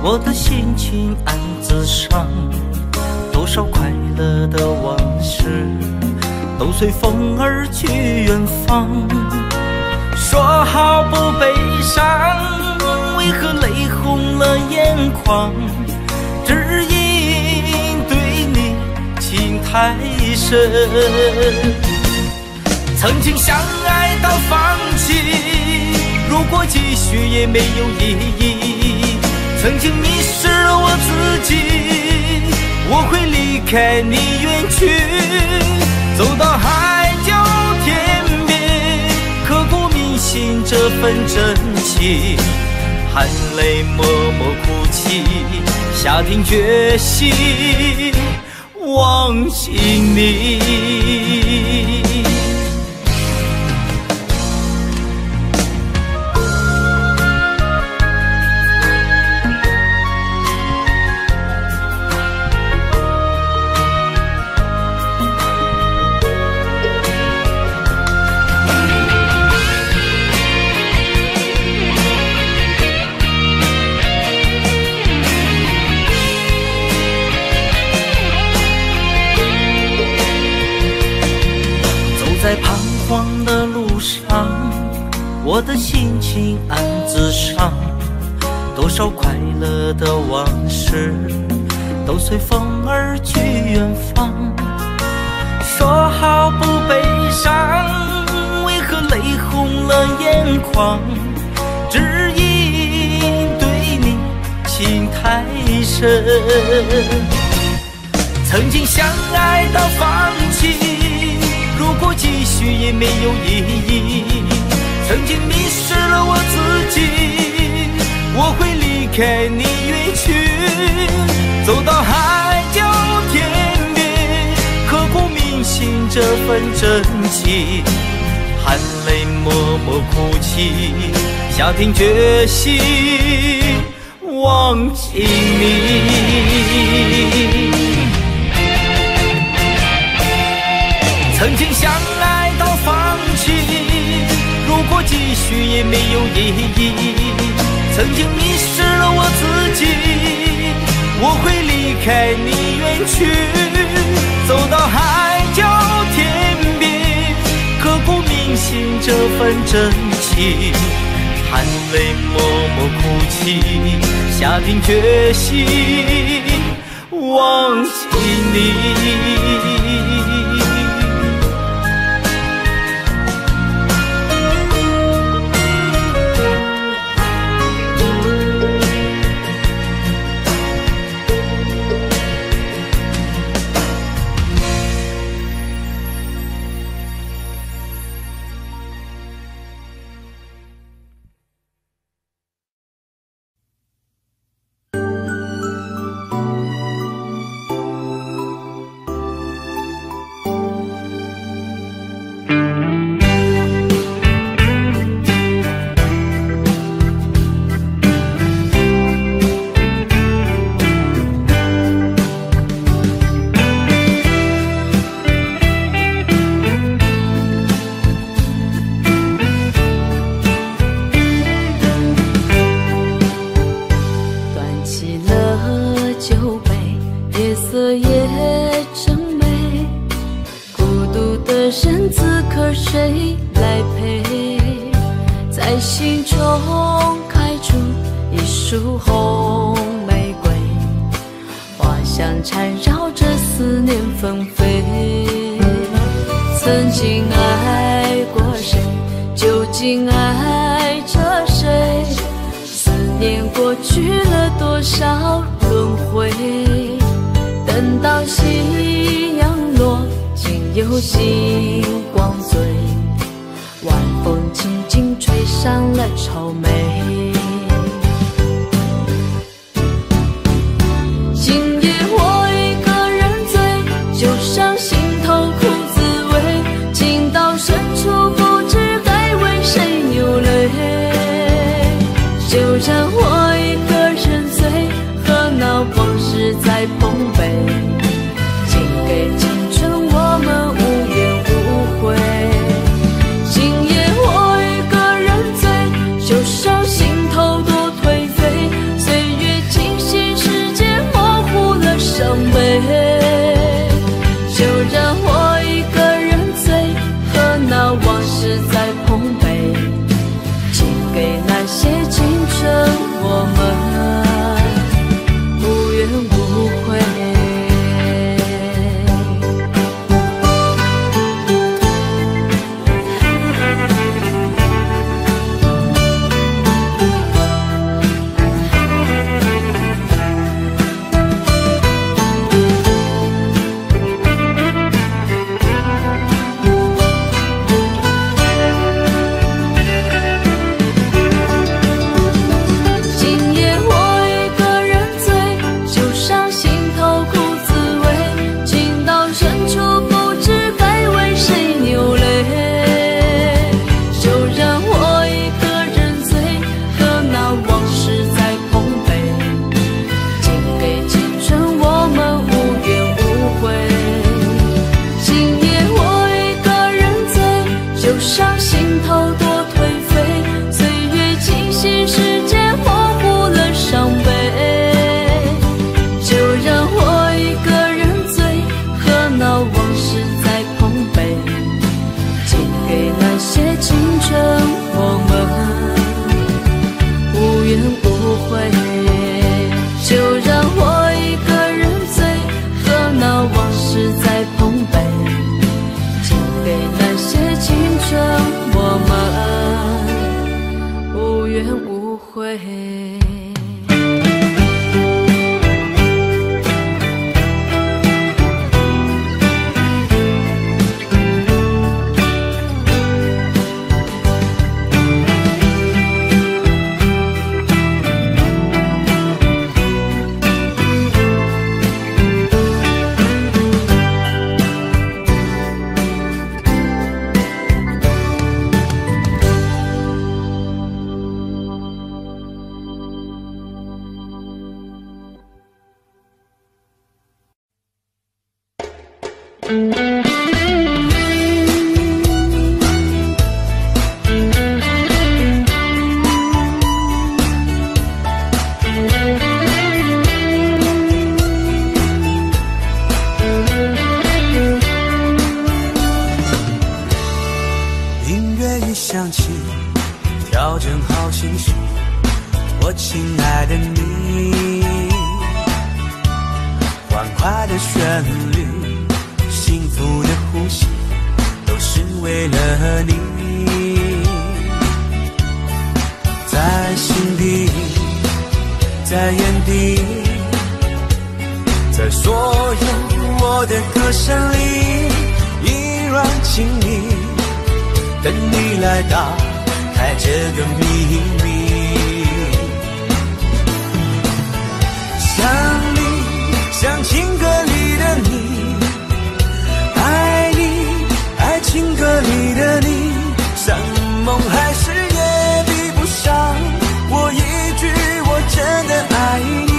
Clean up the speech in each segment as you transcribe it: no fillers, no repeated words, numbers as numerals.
我的心情暗自伤，多少快乐的往事都随风而去远方。说好不悲伤，为何泪红了眼眶？只因对你情太深。曾经相爱到放弃，如果继续也没有意义。曾经迷失了我自己，我会离开你远去，走到海角天边，刻骨铭心这份真情，含泪默默哭泣，下定决心忘记你。在彷徨的路上，我的心情暗自伤，多少快乐的往事都随风而去远方。说好不悲伤，为何泪红了眼眶？只因对你情太深。曾经相爱到放弃，如果继续也没有意义。曾经迷失了我自己，我会离开你远去，走到海角天边，刻骨铭心这份真情，含泪默默哭泣，下定决心忘记你。曾经相爱到放弃，如果继续也没有意义。曾经迷失了我自己，我会离开你远去，走到海角天边，刻骨铭心这份真情，含泪默默哭泣，下定决心忘记你。 就悔。 音乐一响起，调整好情绪，我亲爱的你，欢快的旋律，幸福的呼吸，都是为了你。在心底，在眼底，在所有我的歌声里，依然请你，等你来打开这个秘密。想你，像情歌里的你，爱你，爱情歌里的你，像梦还是也比不上我一句我真的爱你。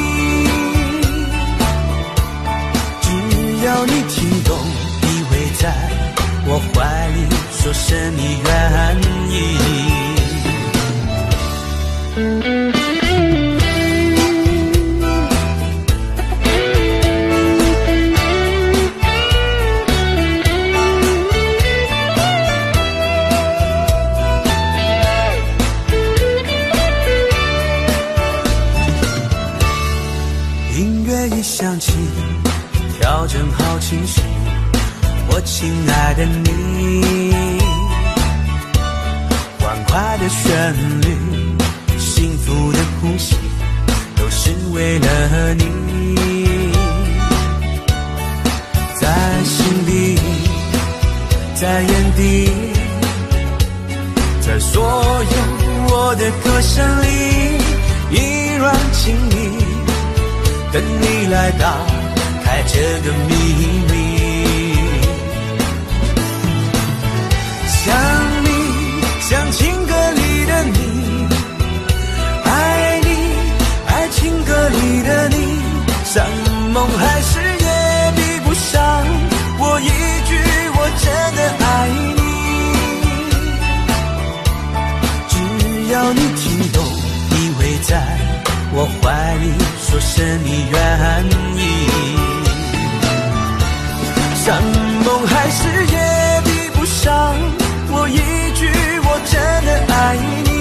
只要你听懂，依偎在我怀里，说声你愿意。音乐一响起，调整好情绪，我亲爱的你，欢快的旋律，幸福的呼吸，都是为了你。在心底，在眼底，在所有我的歌声里，依然请你，等你来打开这个秘密。想你，像情歌里的你，爱你，爱情歌里的你，像梦还是也比不上我一句我真的爱你。只要你听懂，依偎在我怀里，说声你愿意。像梦还是也比不上我一句我真的爱你。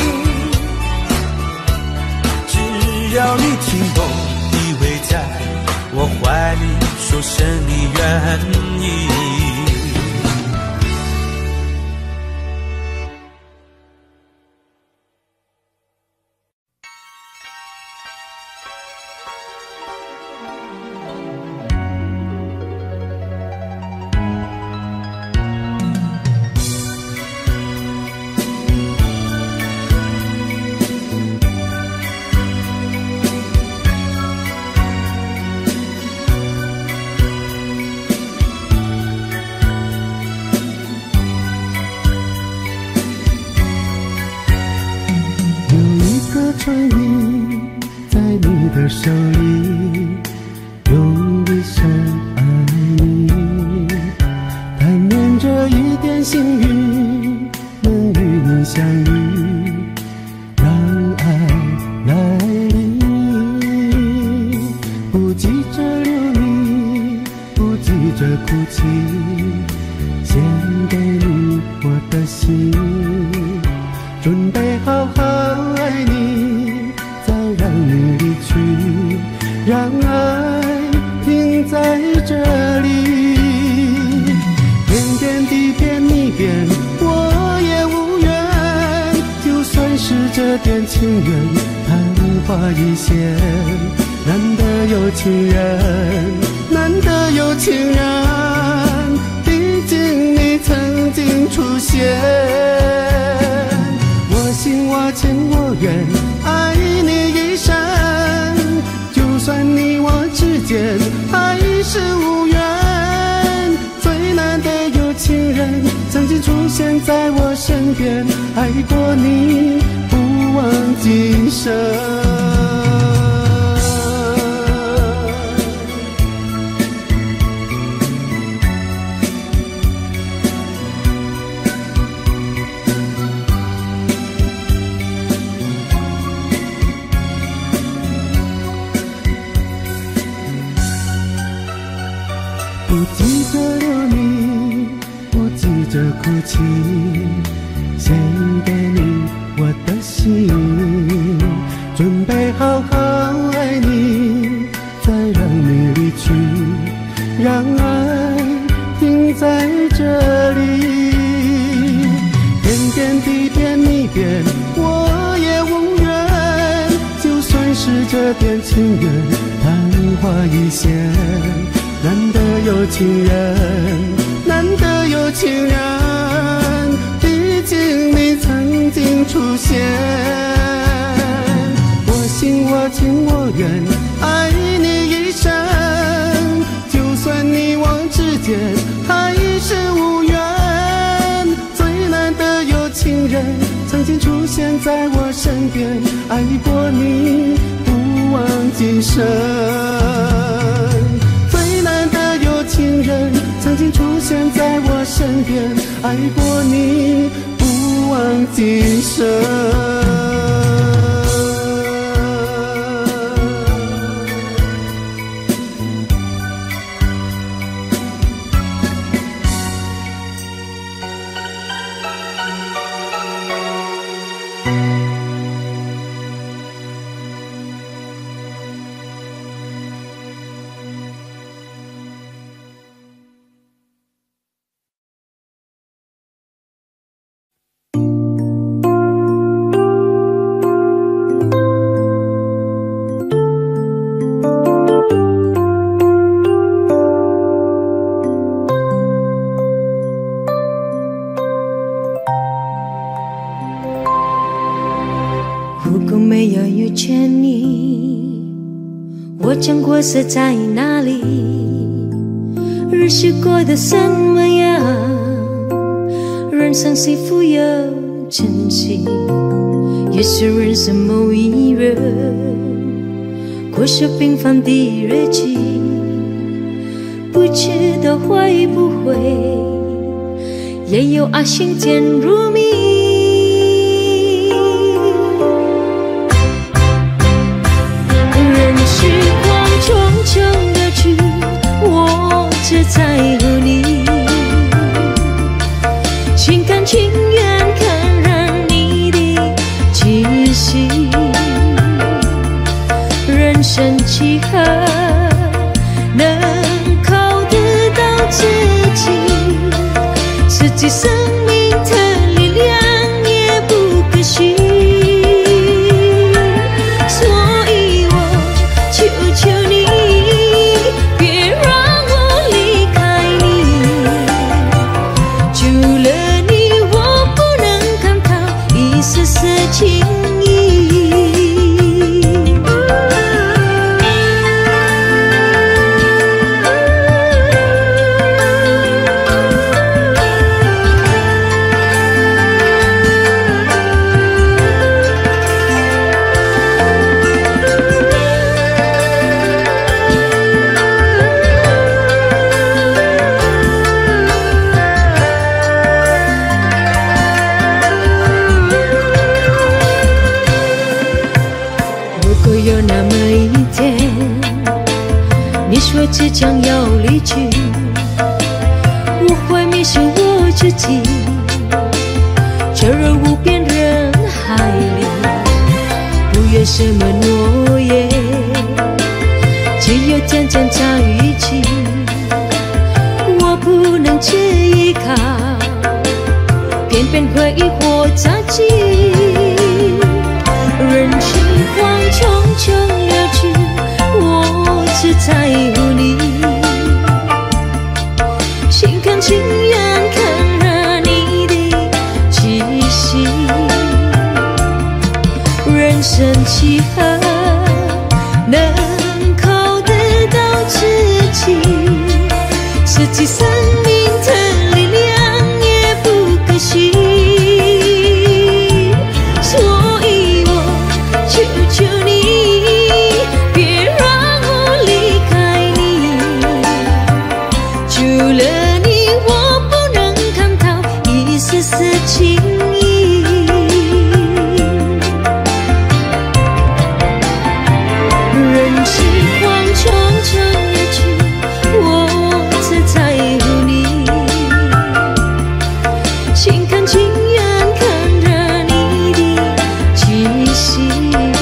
只要你听懂，依偎在我怀里，说声你愿意。 传你在你的手里，用一生爱你，但愿这一点幸运能与你相遇，让爱来临。不急着流离，不急着哭泣，献给你我的心，准备好好爱你，再让你离去，让爱停在这里。点点滴点你变，我也无缘，就算是这这点情缘，昙花一现，难得有情人，难得有情人，毕竟你曾经出现。我心我情我愿，爱你一生，就算你我之间还是无缘，最难得有情人曾经出现在我身边，爱过你不忘今生。不急着留你，不急着哭泣，献给你我的心，准备好好爱你，再让你离去，让爱停在这里。点点滴点你变，我也无缘，就算是这点情缘，昙花一现。难得有情人，难得有情人，毕竟你曾经出现。我心我情我愿，爱你一生，就算你我之间还是无缘，最难得有情人曾经出现在我身边，爱过你不忘今生。情人曾经出现在我身边，爱过你不忘今生。 我将过色在哪里？日子过得怎么样？人生是否有珍惜？也是人生某一人过着平凡的日子，不知道会不会也有爱情渐入迷。匆匆而去，我只在乎你，心甘情愿感染你的气息。人生几何能靠得到自己？自己生命的力量也不可惜。说即将要离去，我会迷失我自己，坠入无边人海里，不愿什么诺言，只有渐渐在一起。我不能只依靠，偏偏回忆或杂技。 穷了去，我只在乎你，心甘情愿看着你的气息，人生几何能靠得到知己，实际生命的力量也不可惜，所以我求求你，别让我离开你，除了你我不能看到一丝丝情意，人世荒匆匆而去，我只在乎你，心甘情愿看着你的气息，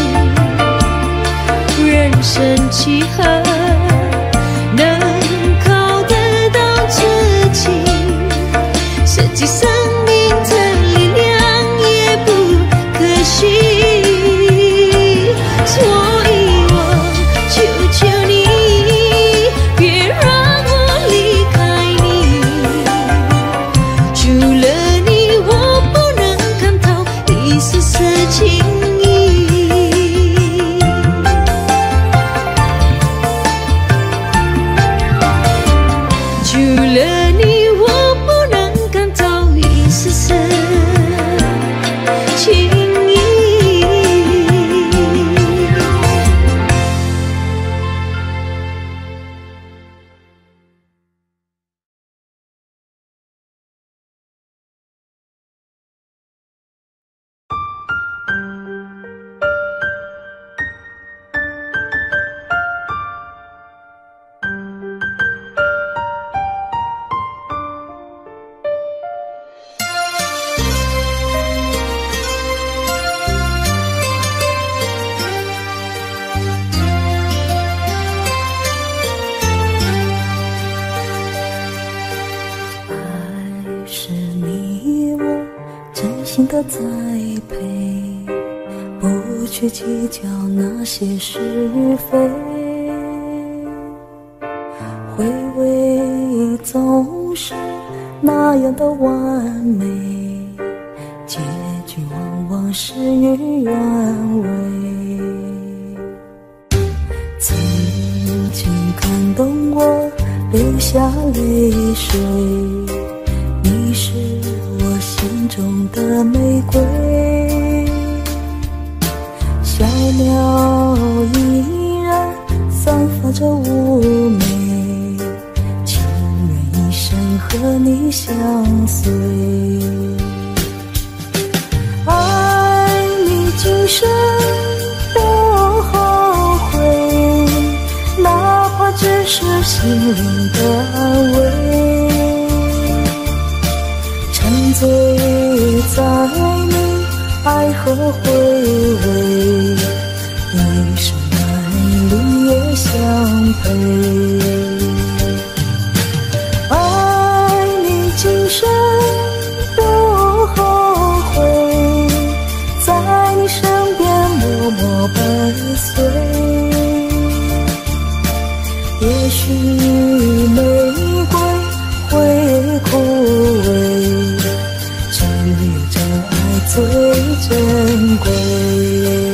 人生几何能靠得到知己，实际生命的力量也不可惜，所以我求求你，别让我离开你，除了你我不能看到一丝丝情意，除了你我不能看到一丝丝情意。 爱是你我真心的栽培，不去计较那些是非，回味总是那样的完美，结局往往事与愿违。曾经感动我流下泪水，你是我心中的玫瑰，小鸟依然散发着妩媚，情愿一生和你相随，爱你今生不后悔，哪怕只是心灵的安慰，沉醉在你爱和回味，一生爱侣也相陪，爱你今生不后悔，在你身边默默伴随，也许玫瑰会枯萎，只有真爱最珍贵。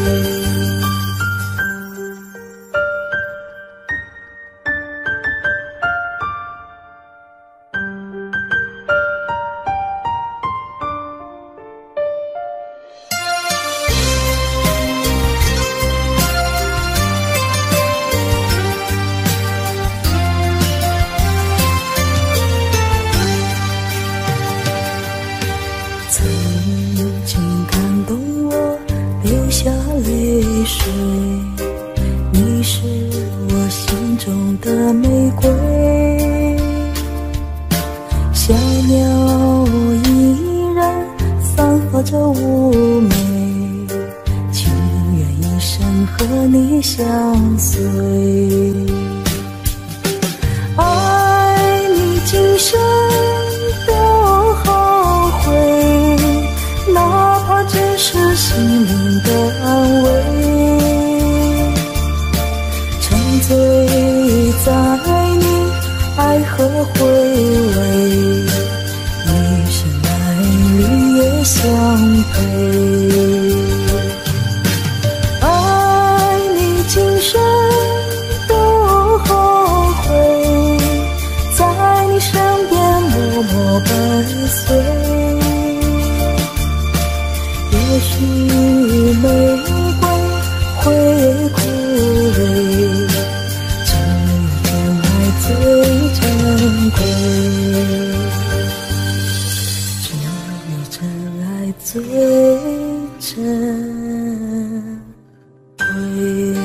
曾经感动我流下泪水，你是我心中的玫瑰，小鸟依然散发着妩媚，情愿一生和你相随，爱你今生不后悔，哪怕只是心灵的安慰， 醉在你爱和回味，一生爱侣也相陪。爱你今生不后悔，在你身边默默伴随。也许玫瑰会枯萎，只有真爱最珍贵，只有真爱最珍贵。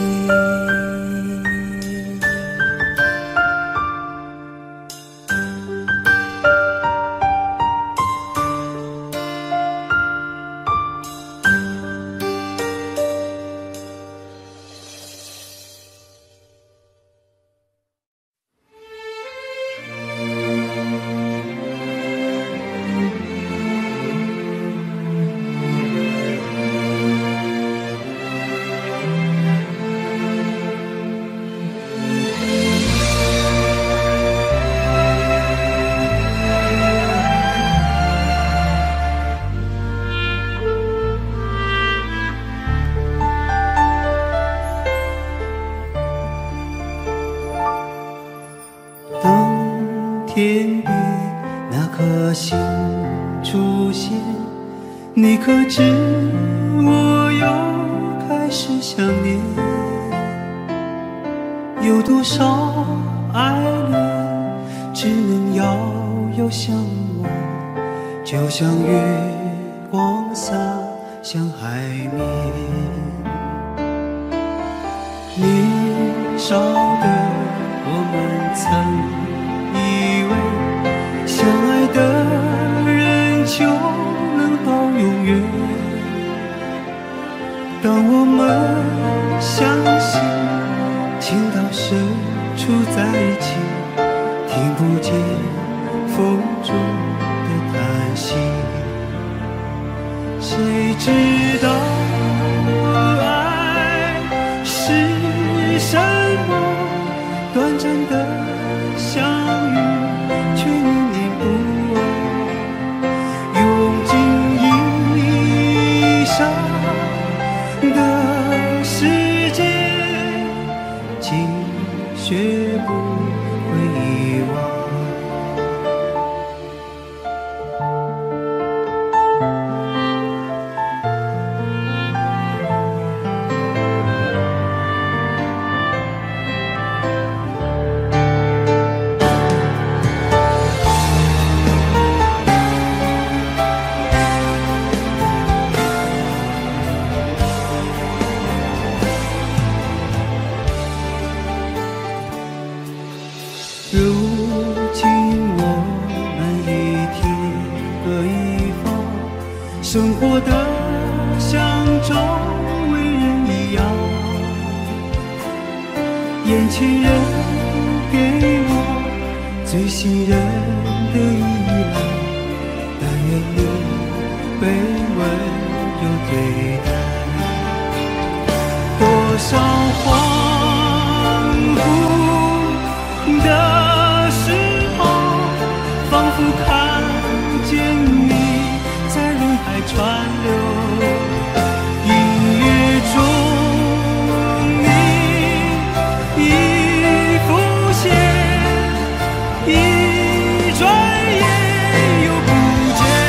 天边那颗星出现，你可知我又开始想念？有多少爱恋只能遥遥相望，就像月光洒向海面。年少的我们曾以为相爱的人就能到永远，当我们相信情到深处在一起，听不见风中的叹息，谁知道爱是什么？短暂的相遇却念念不忘，用尽一生的时间，竟学不会遗忘。如今我们一天各一方，生活的像周围人一样，眼前人给我最信任的依赖，但愿你被温柔对待。多少恍惚的时候，仿佛看见你在人海川流，音乐中你已浮现，一转眼又不见。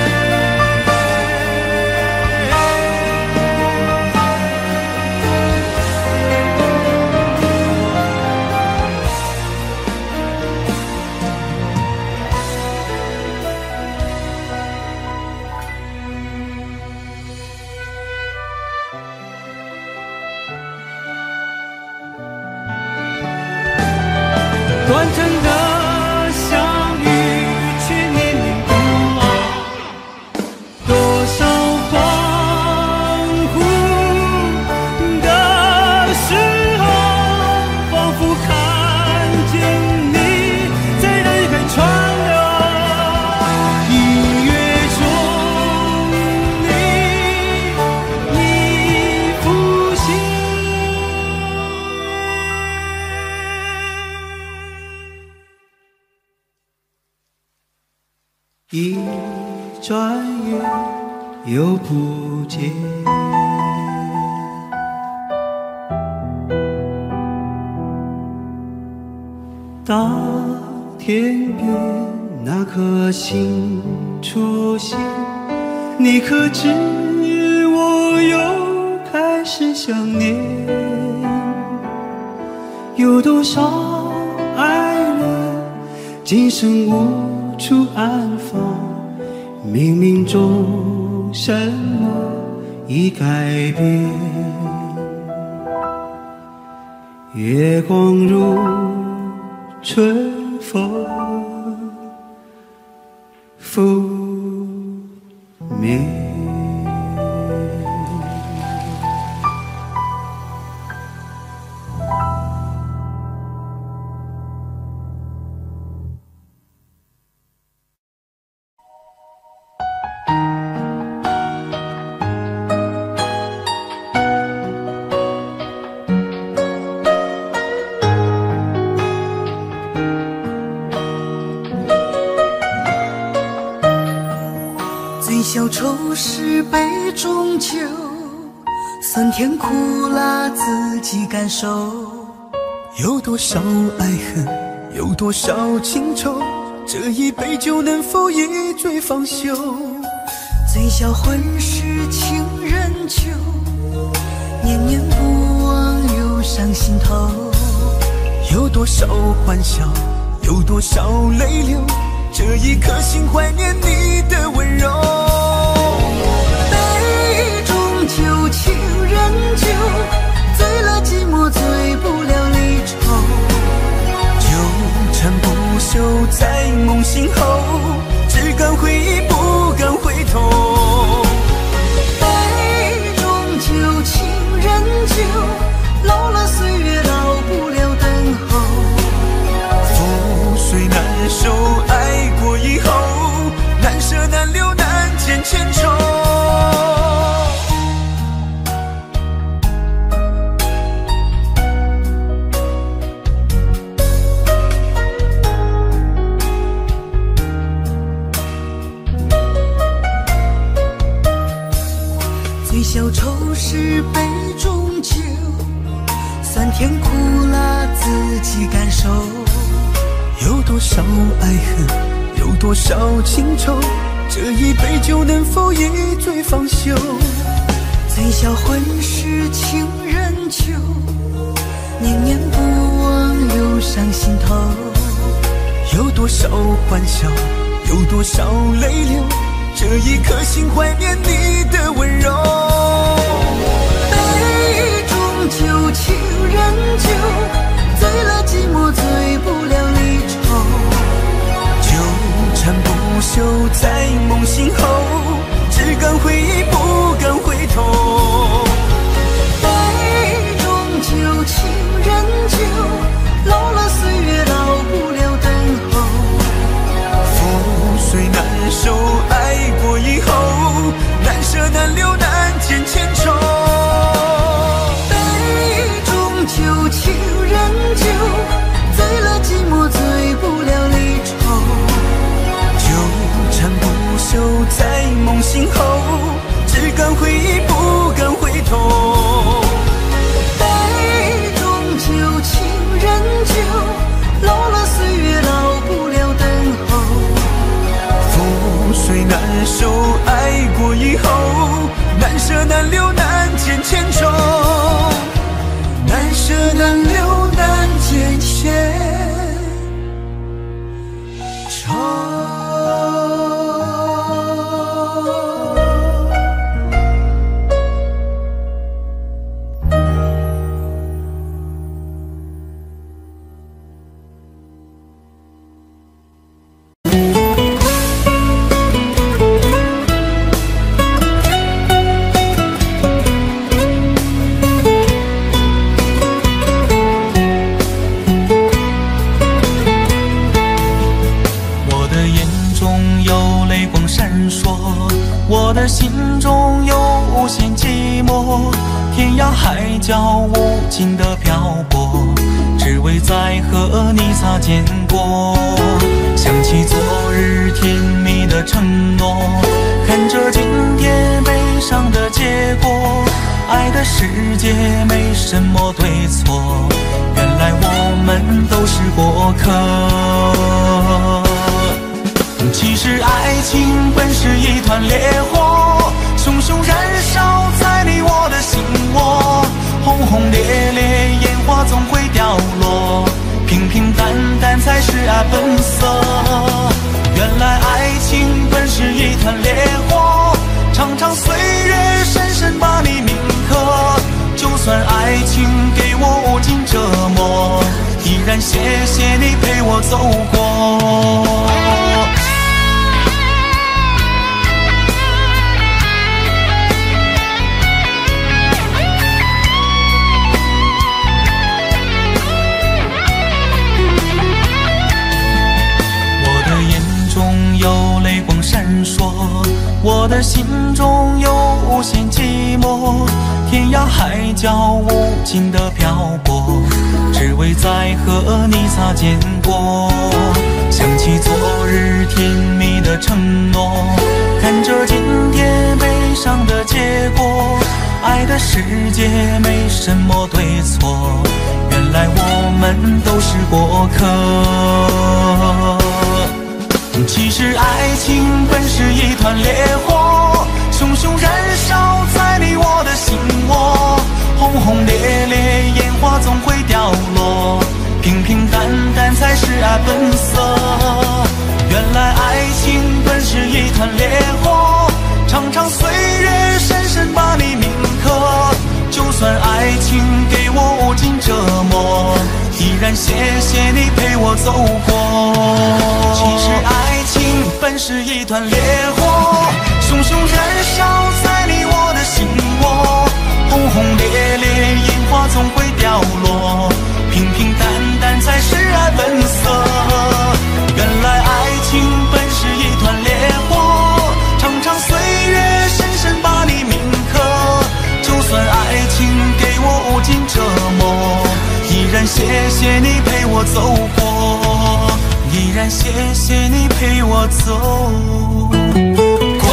短暂的相遇却念念不忘，多少恍惚的时候，仿佛看见你在人海川流，音乐中你已浮现， 一转眼又不见。大天边那颗星出现，你可知我又开始想念？有多少爱人今生无处安放，冥冥中什么已改变？月光如春风拂面。 小愁是杯中酒，酸甜苦辣自己感受。有多少爱恨，有多少情愁，这一杯酒能否一醉方休？醉销魂是情人酒，念念不忘又上心头。有多少欢笑，有多少泪流，这一颗心怀念你的温柔。杯中酒，情人酒，醉了寂寞，醉不了离愁。纠缠不休在梦醒后，只敢回忆不敢回头。杯中酒，情人酒，老了岁月老不了等候。覆水难收，爱过以后，难舍难留难见千愁。醉消愁是杯中酒，酸甜苦辣自己感受。有多少爱恨，有多少情愁，这一杯酒能否一醉方休？醉销魂是情人酒，念念不忘又上心头。有多少欢笑，有多少泪流，这一颗心怀念你的温柔。杯中酒，情人酒，醉了寂寞，醉不了离愁。纠缠不休在梦醒后，只敢回忆不敢回头。杯中酒，情人酒，老了岁月老不了等候。覆水难收，爱过以后，难舍难留难见千愁。杯中酒，情人酒，醉了寂寞，醉不了离愁。纠缠不休在梦醒后，只敢回忆不敢回头。杯中酒，情人酒，老了岁月老不了等候。覆水难收，爱过以后，难舍难留难见千愁。难舍难留难见千愁。 我的心中有无限寂寞，天涯海角无尽的漂泊，只为再和你擦肩过。想起昨日甜蜜的承诺，看着今天悲伤的结果，爱的世界没什么对错，原来我们都是过客。其实爱情本是一团烈火，熊熊燃烧在你我的心窝，轰轰烈烈烟花总会掉落，平平淡淡才是本色。原来爱情本是一团烈火，长长岁月深深把你铭刻，就算爱情给我无尽折磨，依然谢谢你陪我走过。有泪光闪烁，我的心中有无限寂寞，天涯海角无尽的漂泊，只为再和你擦肩过。想起昨日甜蜜的承诺，看着今天悲伤的结果，爱的世界没什么对错，原来我们都是过客。其实爱情本是一团烈火，熊熊燃烧在你我的心窝，轰轰烈烈烟花总会掉落，平平淡淡才是本色。原来爱情本是一团烈火，长长岁月深深把你铭刻，就算爱情给我无尽折磨，依然谢谢你陪我走过。其实爱情本是一团烈火，熊熊燃烧在你我的心窝，轰轰烈烈烟花总会掉落，平平淡淡才是本色。原来爱情本是一团烈火，长长岁月深深把你铭刻，就算爱情给我无尽折磨，依然谢谢你陪我走过，依然谢谢你陪我走过。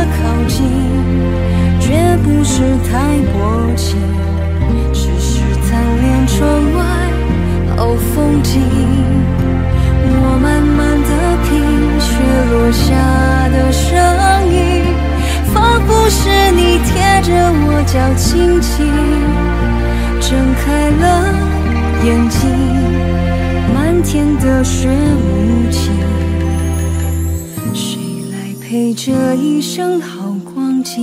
是太薄情，只是太景。我慢慢地品雪落下的声音，仿佛是你贴着我脚轻轻睁开了眼睛，漫天的雪无情，谁来陪这一生好光景？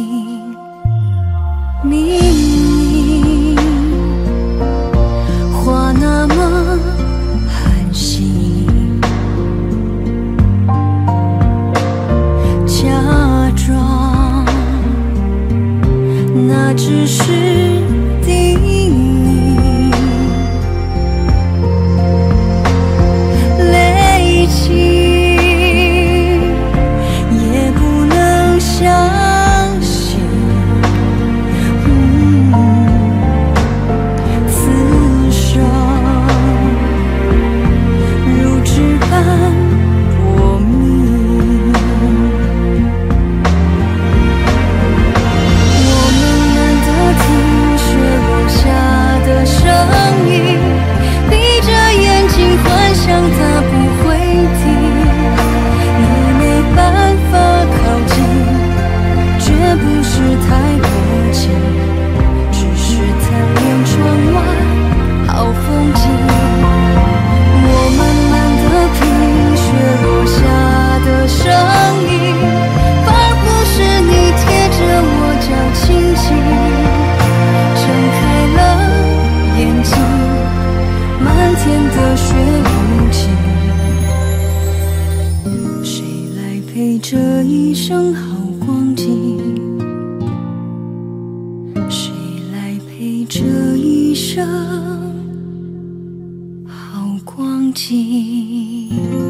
明明话那么寒心，假装那只是叮咛，泪尽也不能相信，此生如纸般薄命。我们难得听雪落下的声音，闭着眼睛幻想它不会停，也没办法靠近，绝不是太迫切，只是贪恋窗外好风景。我慢慢地品雪落下的声音，仿佛是你贴着我脚轻轻睁开了眼睛，漫天的雪无情，谁来陪这一生好光景？谁来陪这一生好光景？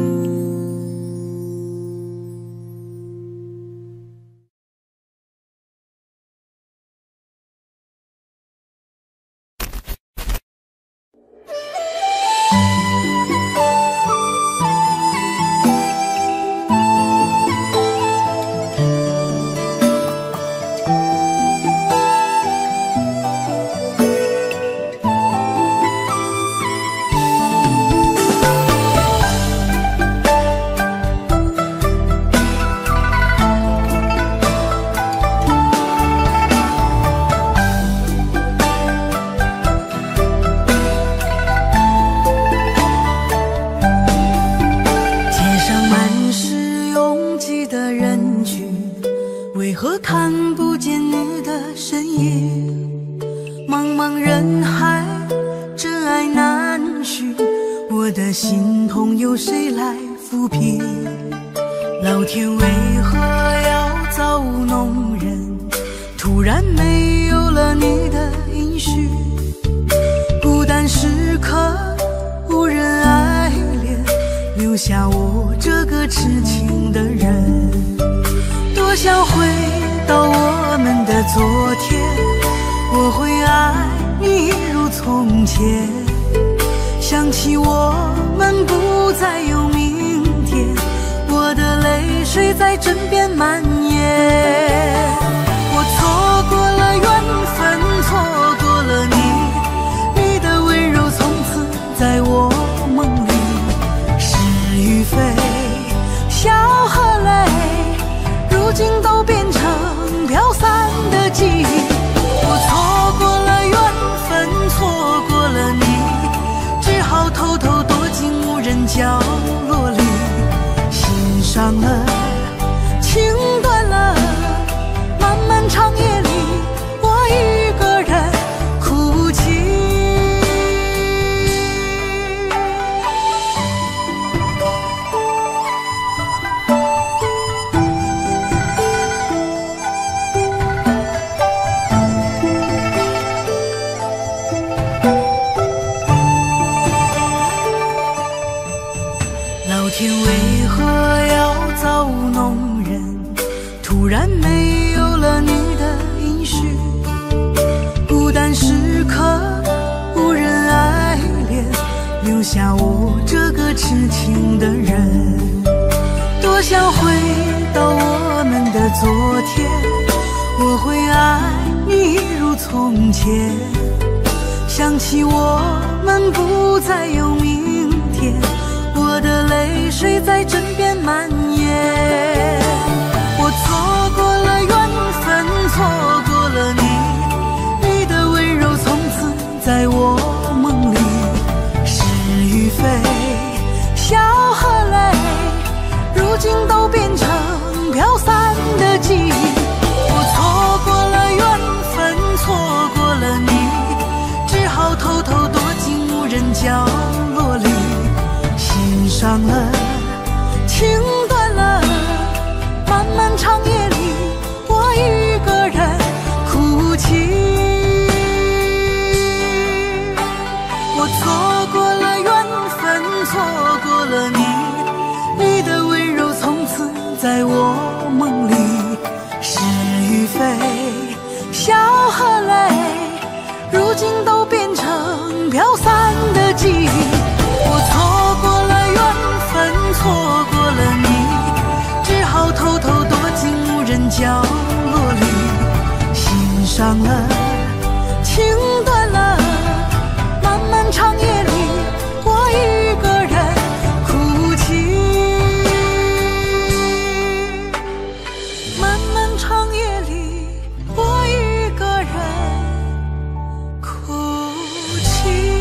街上满是拥挤的人群，为何看不见你的身影？茫茫人海，真爱难寻，我的心痛有谁来抚平？老天为何要造物弄人？突然没有了你的音讯，孤单时刻无人爱怜，留下我这个痴情的人。多想回到我们的昨天，我会爱你如从前。想起我们不再有明天，我的泪水在枕边蔓延。我错过了缘分，错过了你，你的温柔从此在我梦里。是与非，笑和泪，如今都变成飘散的记忆。我错过了缘分，错过了你，只好偷偷躲进无人角落里，心伤了，情断了，漫漫长夜里，我一个人哭泣。老天为何要造物弄人？突然没有了你的音讯，孤单时刻无人爱怜，留下我这个痴情的人。多想回到我们的昨天，我会爱你如从前。想起我们不再有明的泪水在枕边蔓延。我错过了缘分，错过了你，你的温柔从此在我梦里。是与非，笑和泪，如今都变成飘散的记忆。我错过了缘分，错过了你，只好偷偷躲进无人角落里。心伤了，情断了，漫漫长夜里，我一个人哭泣。我错过了缘分，错过了你，你的温柔从此在我梦里。是与非，笑和泪，如今都变成飘散的记忆。我错过了缘分，错过了你，只好偷偷躲进无人角落里。心伤了，情断了，漫漫长夜里，我一个人哭泣。漫漫长夜里，我一个人哭泣。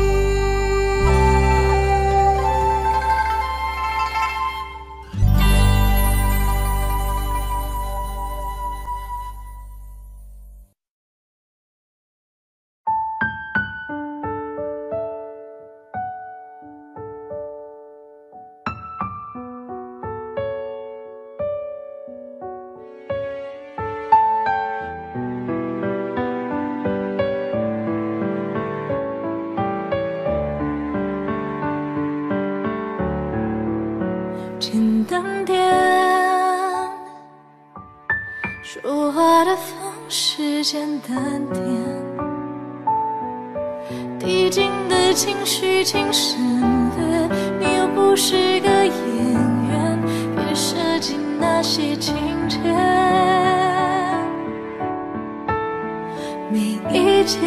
简单点，说话的方式简单点，递进的情绪请省略，你又不是个演员，别设计那些情节。没意见，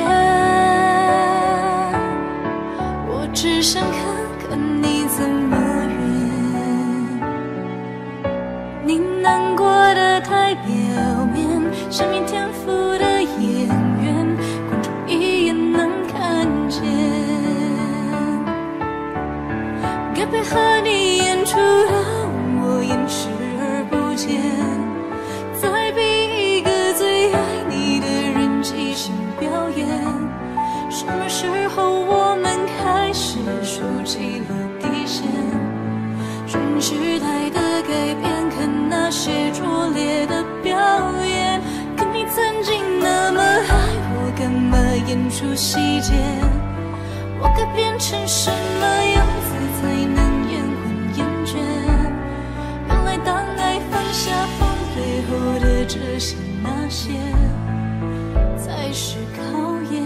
我只想看看你怎么你难过的太表面，像没天赋的演员，观众一眼能看见。该配合你演出让我演视而不见，再逼一个最爱你的人即兴表演。什么时候我们开始竖起了底线？顺时代的改变，看那些拙劣的表演。可你曾经那么爱我，干嘛演出细节？我该变成什么样子才能延缓厌倦？原来当爱放下放背后的这些那些，才是考验。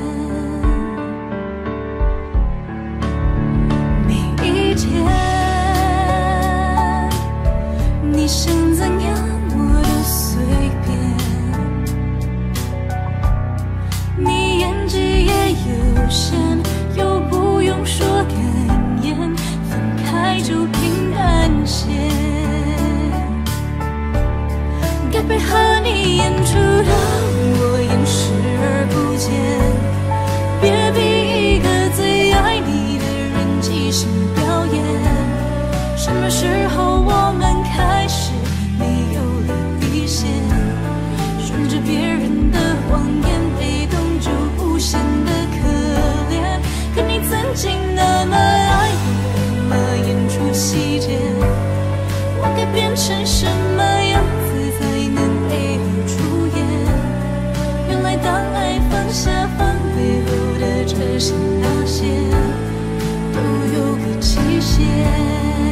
没意见，你想怎样我都随便，你演技也有限，又不用说感言，分开就平安些。该配合你演出让我演视而不见，别逼一个最爱你的人即兴表演。什么时候我们开始没有了底线？顺着别人的谎言，被动就不显得可怜。可你曾经那么爱我，干嘛演出细节？我该变成什么样子才能配合出演？原来当爱放下放背后的这些那些，都有个期限。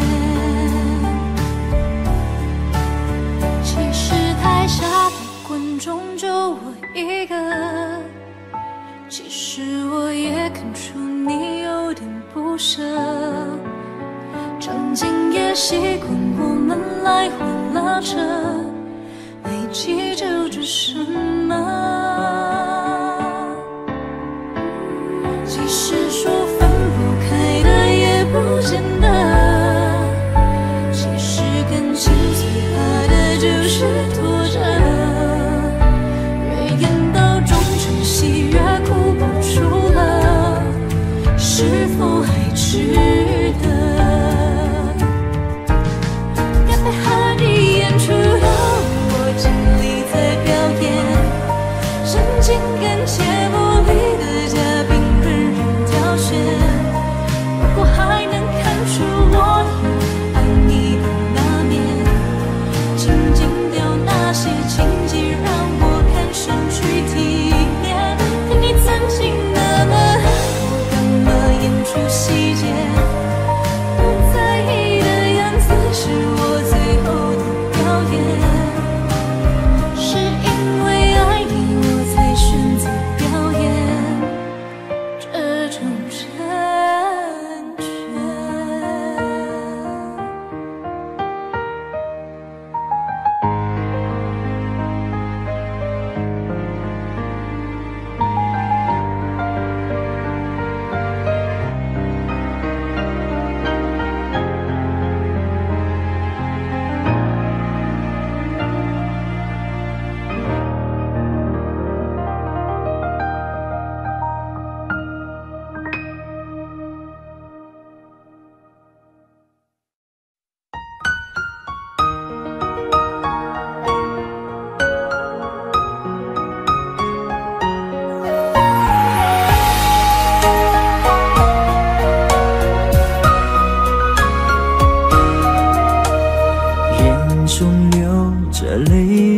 台下的观众就我一个，其实我也看出你有点不舍。场景也习惯我们来回拉扯，还记着这什么？即使说分不开的，也不见得。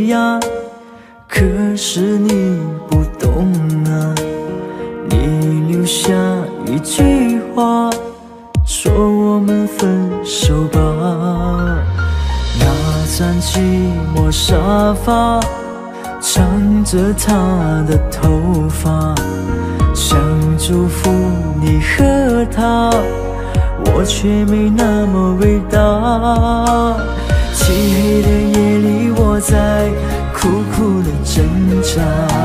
呀，可是你不懂啊。你留下一句话，说我们分手吧。那张寂寞沙发，藏着他的头发，想祝福你和他，我却没那么伟大。漆黑的夜里，我在苦苦的挣扎，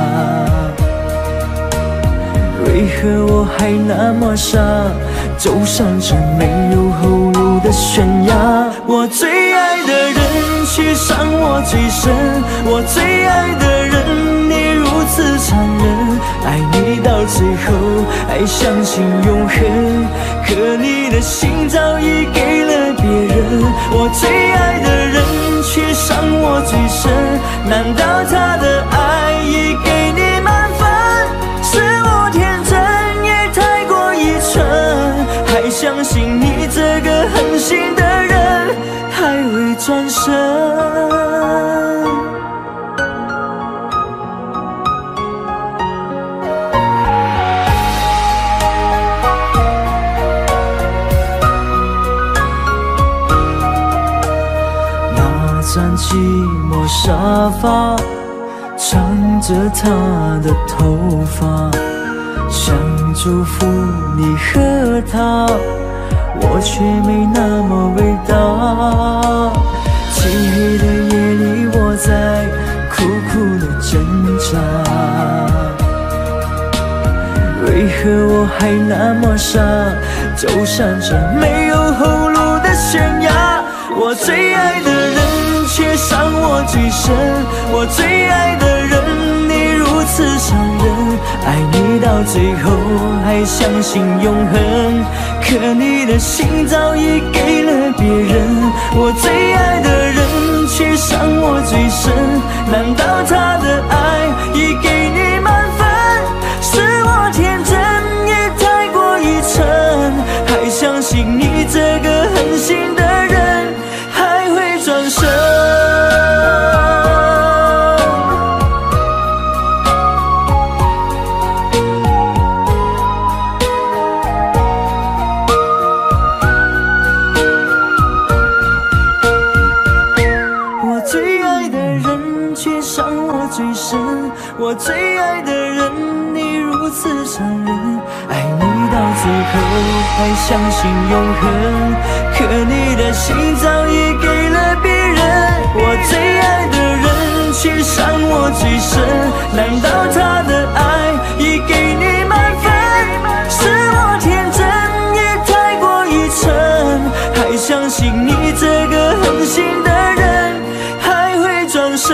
为何我还那么傻，走上这没有后路的悬崖。我最爱的人却伤我最深，我最爱的人你如此残忍，爱你到最后还相信永恒，可你的心早已给了别人。我最爱的人却伤我最深，难道他的爱已给你满分？是我天真也太过愚蠢，还相信你这个狠心的人还会转身。那张寂寞沙发，藏着他的头发，想祝福你和他，我却没那么伟大。漆黑的夜里，我在苦苦的挣扎，为何我还那么傻，走上这没有后路的悬崖。我最爱的人却伤我最深，我最爱的人你如此残忍，爱你到最后还相信永恒，可你的心早已给了别人。我最爱的人却伤我最深，难道他的爱已给你满分？是我天真也太过愚蠢，还相信你这个狠心的人还会转身。我最爱的人却伤我最深，我最爱的人你如此残忍，爱你到最后还相信永恒，可你的心早已给了别人。我最爱的人却伤我最深，难道他的爱已给你满分？是我天真也太过愚蠢，还相信你这个狠心的人还会转身。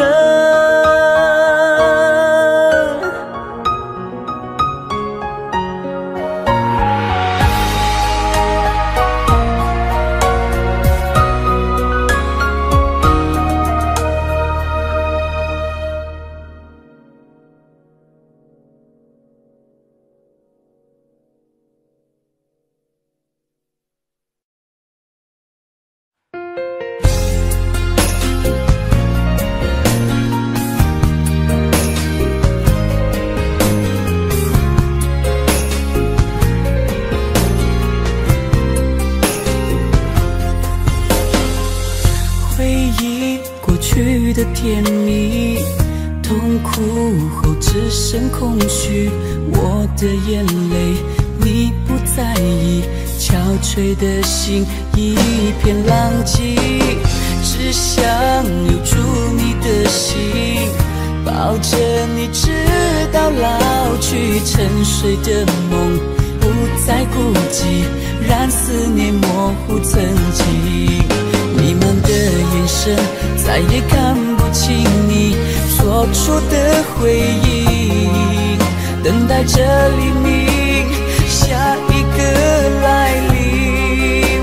的甜蜜，痛苦后只剩空虚。我的眼泪你不在意，憔悴的心一片狼藉。只想留住你的心，抱着你直到老去。沉睡的梦不再孤寂，让思念模糊曾经。弥漫的眼神再也看不清你说出的回应，等待着黎明，下一个来临。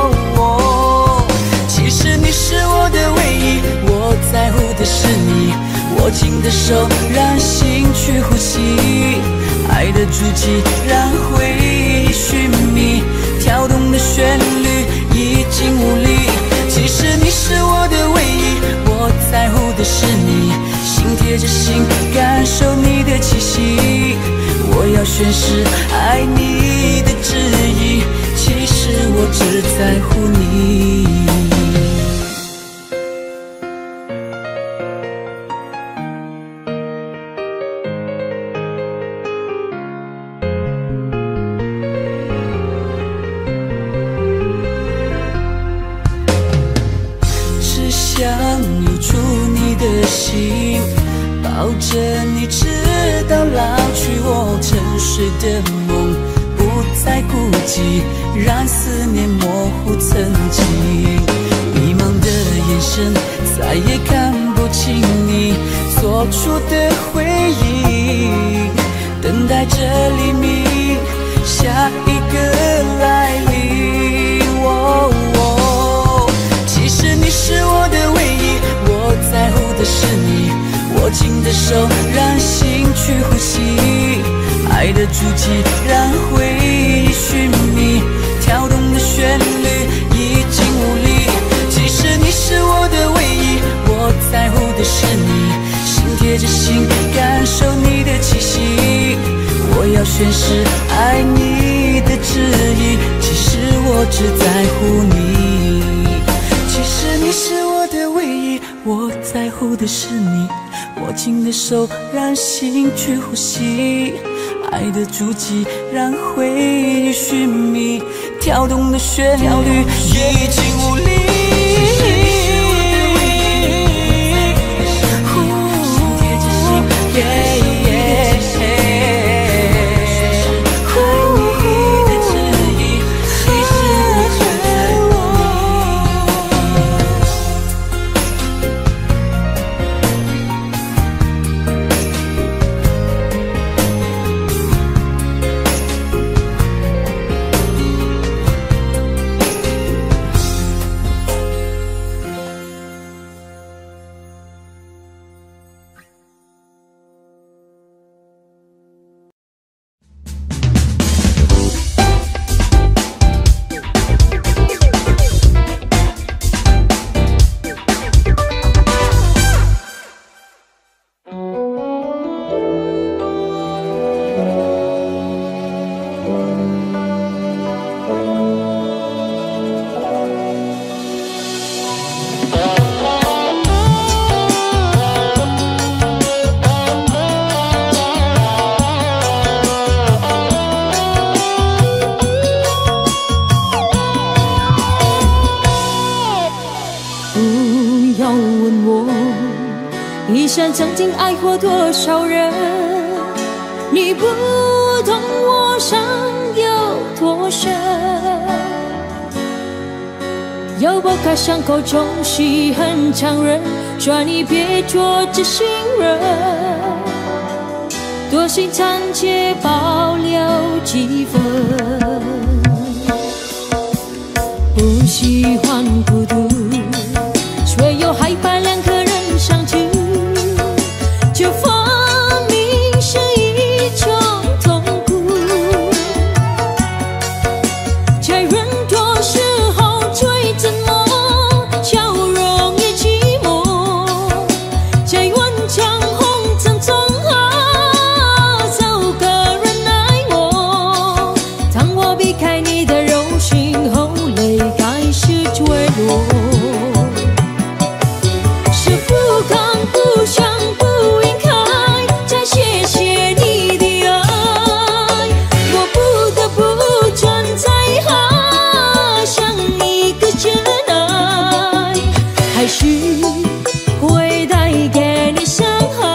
其实你是我的唯一，我在乎的是你，握紧的手让心去呼吸，爱的足迹让回忆寻觅，跳动的旋律已经无力。其实你是我的唯一，我在乎的是你， 心贴着心感受你的气息。我要宣誓爱你的旨意，其实我只在乎你。只想留住你的心，抱着你直到老去。我沉睡的梦不再孤寂，让思念模糊曾经。迷茫的眼神再也看不清你做出的回应，等待着黎明，下一个来临。其实你是我的唯一，我在乎的是你，握紧的手让心去呼吸，爱的足迹让回忆寻觅，跳动的旋律已经无力。其实你是我的唯一，我在乎的是你，心贴着心感受你的气息。我要宣誓爱你的旨意，其实我只在乎你。其实你是我的唯一，我在乎的是你，握紧的手让心去呼吸，爱的足迹让回忆寻觅，跳动的旋律已经无力。 曾经爱过多少人，你不懂我伤有多深。要剥开伤口总是很残忍，说你别做知心人，多心暂且保留几分。不喜欢孤独，却又害怕两个人相聚，就分明是一种痛苦。在人多时候最折磨，笑容也寂寞。在万丈红尘中找个人爱我。当我避开你的柔情后，泪开始坠落。是不敢不想不应该再谢谢你的爱，我不得不存在像一个真爱，还是会带给你伤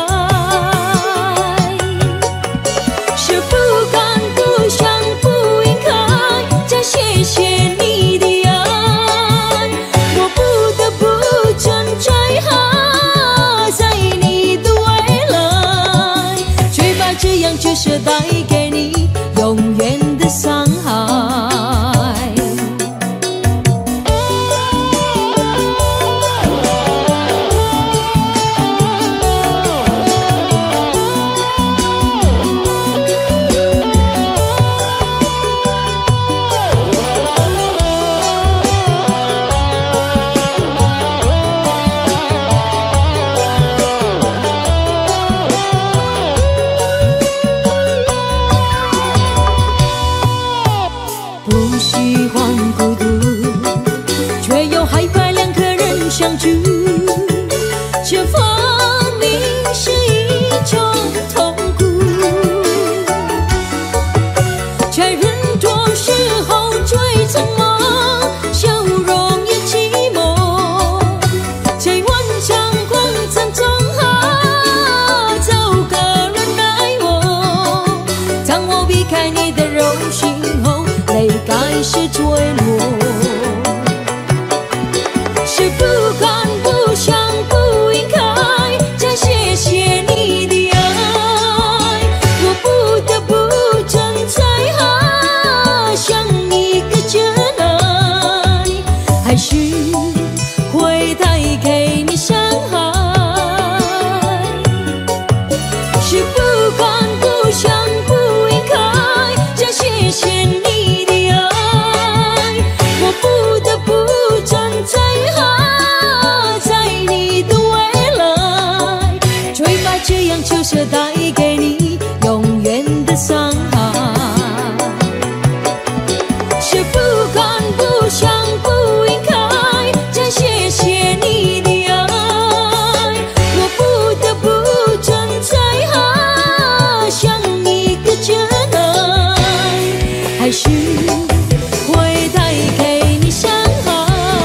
害。是不敢不想不应该再谢谢你的爱，我不得不存在在你的未来，最怕这样就是带给你永远的伤害。 这样就是带给你永远的伤害。是不敢不想不应该，真谢谢你的爱，我不得不存在像一个真爱，还是会带给你伤害。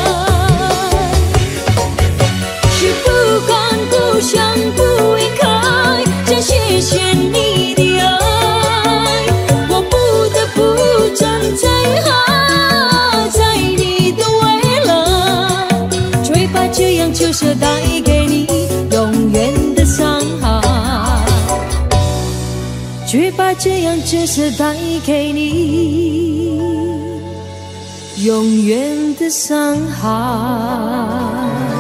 是不敢不想不应该，真谢谢你的爱，我不得不站在在你的未来，最怕这样就是带给你永远的伤害，最怕这样就是带给你永远的伤害。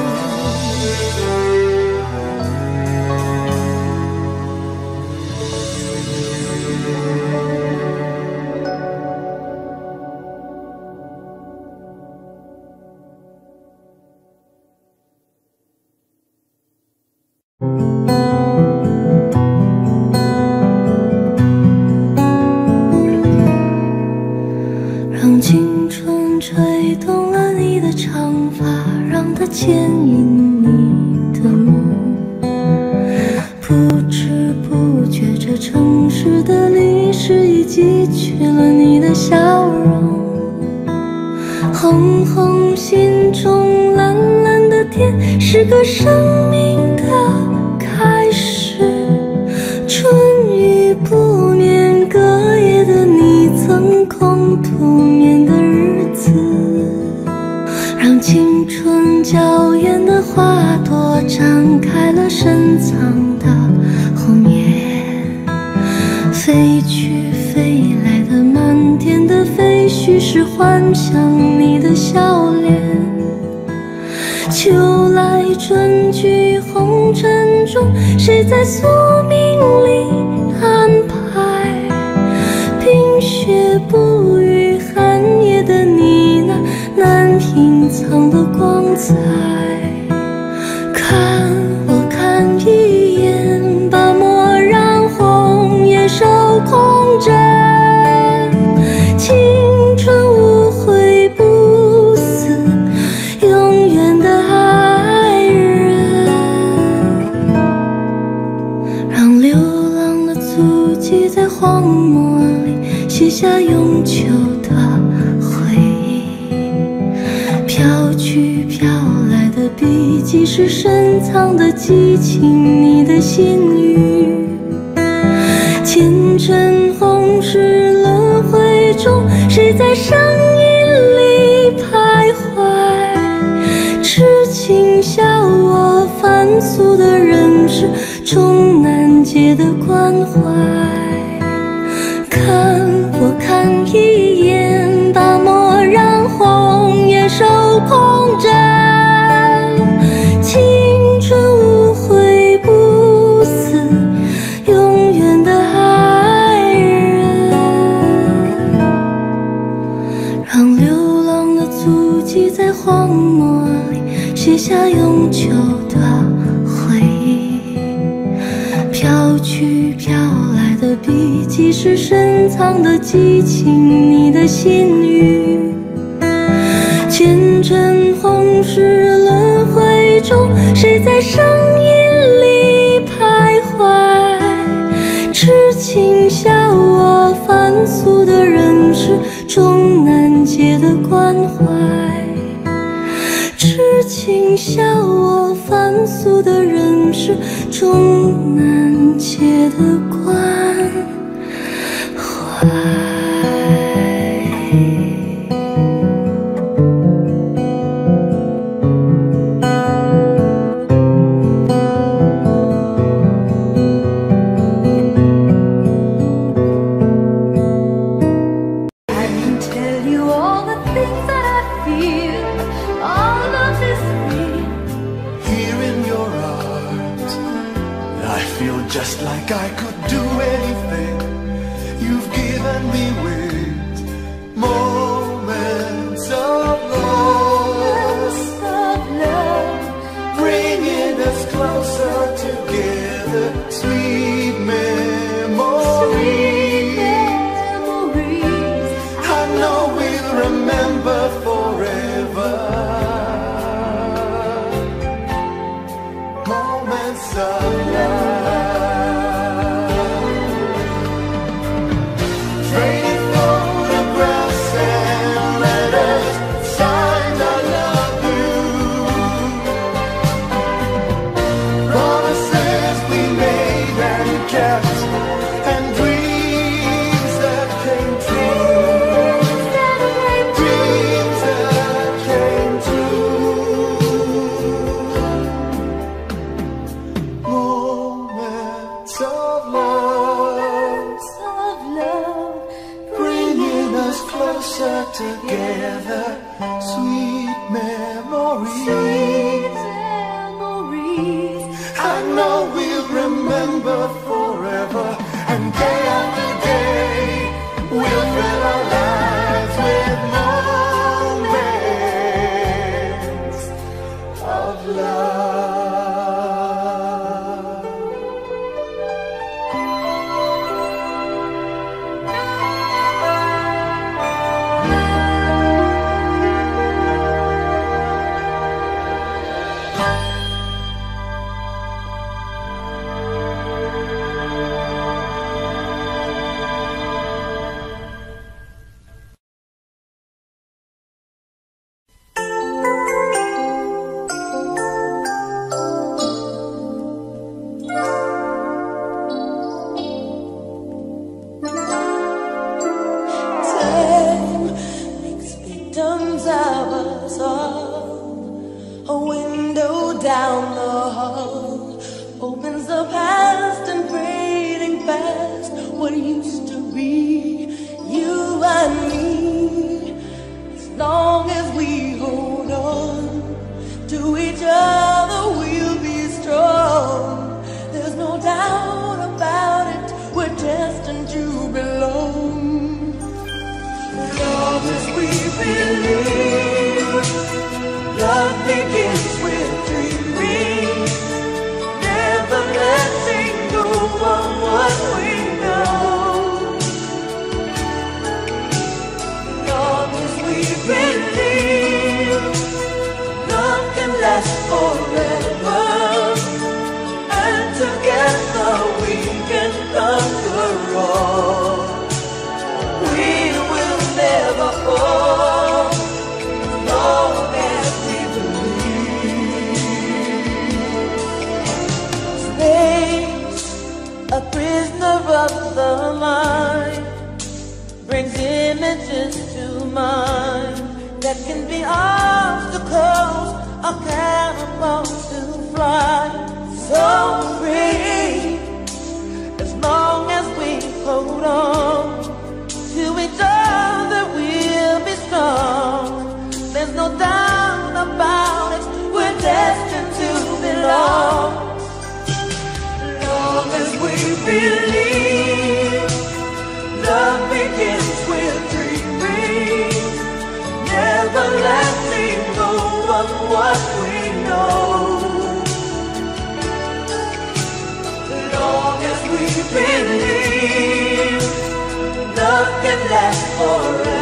让青春吹动了你的长发，让它牵引你的梦。不知不觉，这城市的历史已记取了你的笑容。红红心中蓝蓝的天，是个生命的开始。春雨不眠，隔夜的你曾空独眠的日子，让青春娇艳的花朵展开了深藏的红颜。飞去飞来的满天的飞絮，是幻想你的笑脸。秋来春去红尘中，谁在宿命里安排？冰雪不语，寒夜的你那难隐藏的光彩。看我看一眼，把墨染红颜手空针。青春无悔不死，永远的爱人。让流浪的足迹在荒漠里写下永久的回忆。飘去飘来的笔迹，是深藏的激情，你的心语。前尘红世轮回中，谁在声音里徘徊？痴情笑我凡俗的人世，终难解的关怀。看我看一眼，把墨染红颜手空针。青春无悔不死，永远的爱人。让流浪的足迹在荒漠里写下永久的回忆。飘去飘来的笔迹，是深藏的激情，你的心语。前尘红世轮回中，谁在声音里徘徊？痴情笑我凡俗的人世，终难解的关怀。痴情笑我凡俗的人世，终难解的关怀。 Just like I could do anything you've given me with moments of love, bringing us closer together. together, sweet memories. I know we'll remember forever, and day after day we'll fill our lives with moments of love. Believe love can last forever.